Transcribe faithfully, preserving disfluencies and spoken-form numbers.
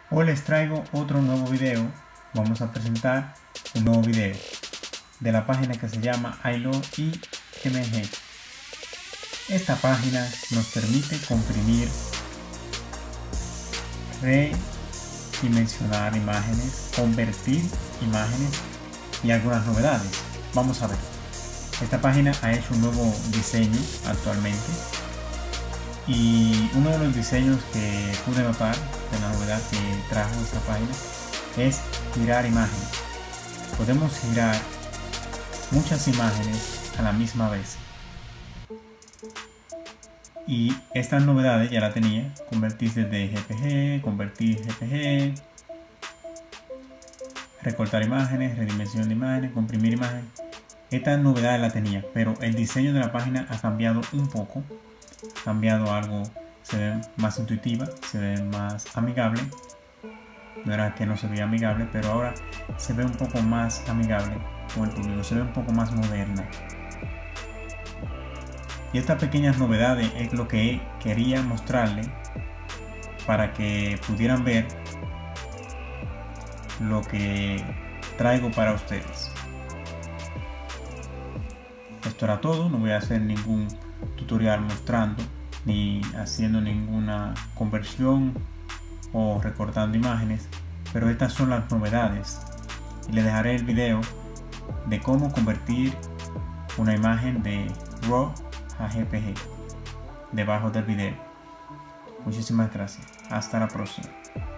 Hoy les traigo otro nuevo video. Vamos a presentar un nuevo video de la página que se llama iLoveImg. Esta página nos permite comprimir, redimensionar imágenes, convertir imágenes y algunas novedades. Vamos a ver. Esta página ha hecho un nuevo diseño actualmente, y uno de los diseños que pude notar de la novedad que trajo esta página es girar imágenes. Podemos girar muchas imágenes a la misma vez, y estas novedades ya la tenía: convertir desde J P G, convertir J P G, recortar imágenes, redimensión de imágenes, comprimir imágenes. Estas novedades la tenía, pero el diseño de la página ha cambiado un poco. Ha cambiado algo, se ve más intuitiva, se ve más amigable. No era que no se veía amigable, pero ahora se ve un poco más amigable con el público, se ve un poco más moderna. Y estas pequeñas novedades es lo que quería mostrarles para que pudieran ver lo que traigo para ustedes. Esto era todo. No voy a hacer ningún tutorial mostrando ni haciendo ninguna conversión o recortando imágenes, pero estas son las novedades, y les dejaré el video de cómo convertir una imagen de RAW a J P G debajo del video. Muchísimas gracias. Hasta la próxima.